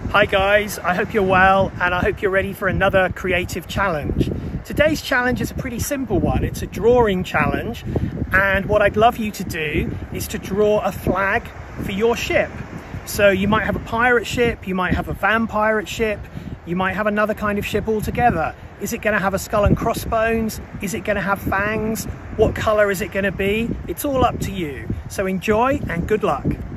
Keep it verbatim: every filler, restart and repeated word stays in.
Hi guys, I hope you're well and I hope you're ready for another creative challenge. Today's challenge is a pretty simple one. It's a drawing challenge, and what I'd love you to do is to draw a flag for your ship. So you might have a pirate ship, you might have a vampire ship, you might have another kind of ship altogether. Is it going to have a skull and crossbones? Is it going to have fangs? What color is it going to be? It's all up to you. So enjoy and good luck.